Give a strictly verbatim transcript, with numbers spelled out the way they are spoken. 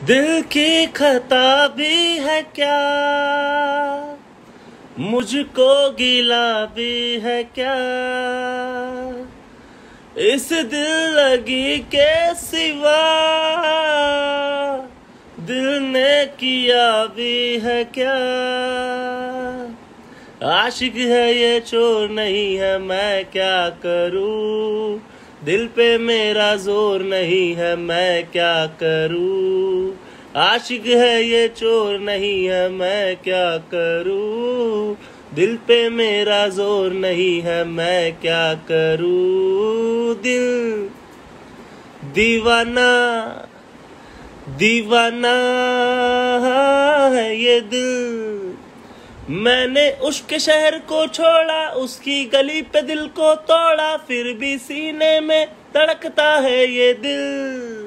दिल की खता भी है क्या, मुझको गिला भी है क्या, इस दिल लगी के सिवा दिल ने किया भी है क्या। आशिक है ये चोर नहीं है, मैं क्या करूं, दिल पे मेरा जोर नहीं है, मैं क्या करूं। आशिक है ये चोर नहीं है, मैं क्या करूं, दिल पे मेरा जोर नहीं है, मैं क्या करूं। दिल दीवाना दीवाना है ये दिल, मैंने उसके शहर को छोड़ा, उसकी गली पे दिल को तोड़ा, फिर भी सीने में धड़कता है ये दिल।